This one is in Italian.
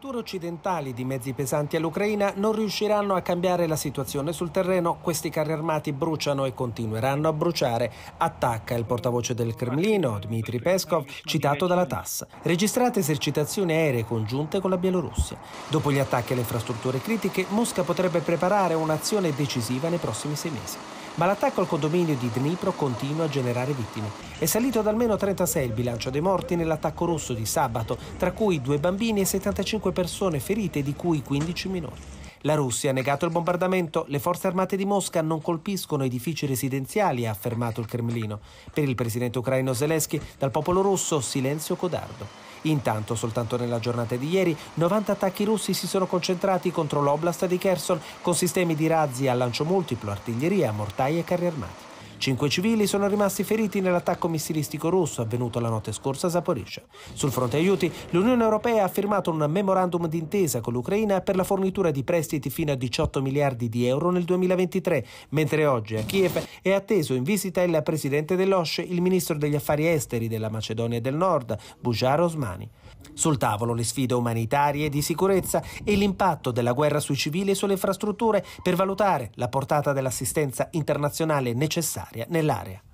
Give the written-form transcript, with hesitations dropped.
forniture occidentali di mezzi pesanti all'Ucraina non riusciranno a cambiare la situazione sul terreno. Questi carri armati bruciano e continueranno a bruciare, attacca il portavoce del Cremlino, Dmitry Peskov, citato dalla TASS. Registrate esercitazioni aeree congiunte con la Bielorussia. Dopo gli attacchi alle infrastrutture critiche, Mosca potrebbe preparare un'azione decisiva nei prossimi 6 mesi. Ma l'attacco al condominio di Dnipro continua a generare vittime. È salito ad almeno 36 il bilancio dei morti nell'attacco russo di sabato, tra cui 2 bambini e 75 persone ferite, di cui 15 minori. La Russia ha negato il bombardamento. Le forze armate di Mosca non colpiscono edifici residenziali, ha affermato il Cremlino. Per il presidente ucraino Zelensky, dal popolo russo, silenzio codardo. Intanto, soltanto nella giornata di ieri, 90 attacchi russi si sono concentrati contro l'oblast di Kherson con sistemi di razzi a lancio multiplo, artiglieria, mortai e carri armati. 5 civili sono rimasti feriti nell'attacco missilistico russo avvenuto la notte scorsa a Zaporizhzhia. Sul fronte aiuti, l'Unione Europea ha firmato un memorandum d'intesa con l'Ucraina per la fornitura di prestiti fino a 18 miliardi di euro nel 2023, mentre oggi a Kiev è atteso in visita il presidente dell'OSCE, il ministro degli affari esteri della Macedonia del Nord, Bujar Osmani. Sul tavolo le sfide umanitarie e di sicurezza e l'impatto della guerra sui civili e sulle infrastrutture per valutare la portata dell'assistenza internazionale necessaria nell'area.